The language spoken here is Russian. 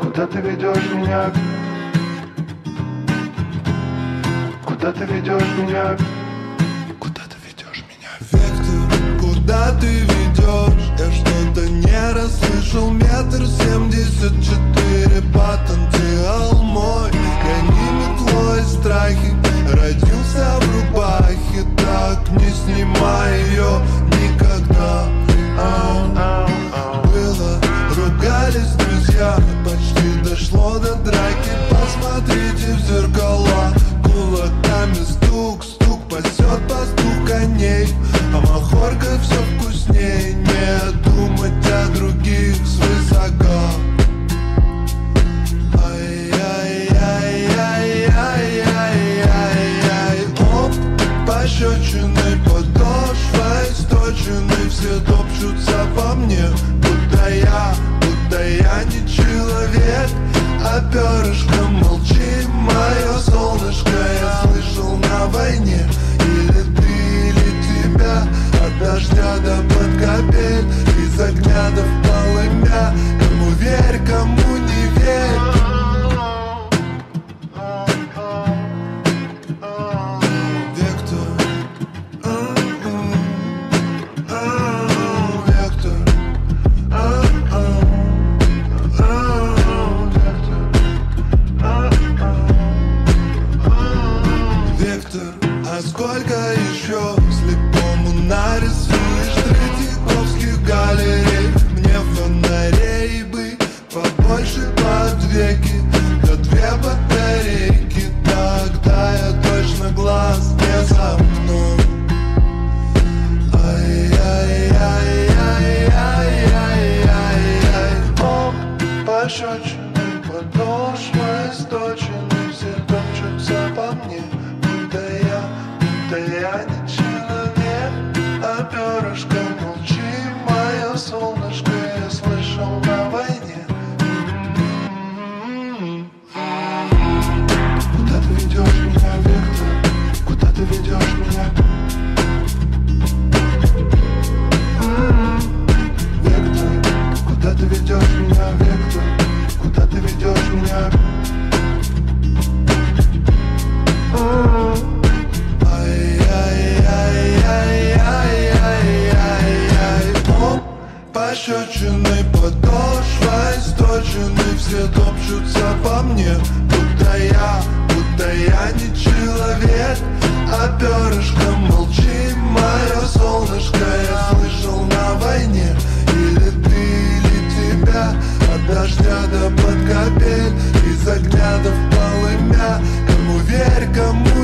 Куда ты ведешь меня? Куда ты ведешь меня? Куда ты ведешь меня? Вектор, куда ты ведешь? Я что-то не расслышал. 1,74 м, потенциал мой. Гони метлой страхи. Родился в рубахе, так не снимай ее никогда. Было, ругались друзья, почти дошло до драки. Посмотрите в зеркала, кулаками стук, стук пасет пастух коней. А махорка все вкусней, не думать о других свысока. Ай-яй-яй-яй-яй-яй-яй. Оп, пощечиной подошвой сточенной. Все топчутся по мне, будто я не человек. А перышком молчи, мое солнышко. Я слышал на войне. Или ты, или тебя. От дождя до под капель, из огня до в полымя. Кому верь, кому не верь. Вектор, Вектор, а сколько еще слепому нарисуешь Третьяковских галерей? Мне фонарей бы побольше под веки, да 2 батарейки. Тогда я точно глаз не замкну. Ай-яй-яй-яй-яй-яй-яй. Оп, пощечиной подошвой сточенной. Все топчутся по мне, будто я не человек. А перышко молчи, мое солнышко. Я слышал на войне. Куда ты ведешь меня, Вектор? Куда ты ведешь меня? Вектор, куда ты ведешь меня, Вектор? Куда ты ведешь меня? Ай-яй-яй-яй-яй-яй-яй. Оп, пощечиной подошвой сточенной. Все топчутся по мне, будто я не человек. А перышком молчи, мое солнышко. Я слышал на войне. Или ты, или тебя. От дождя до под капель, из огня до в полымя. Кому верь, кому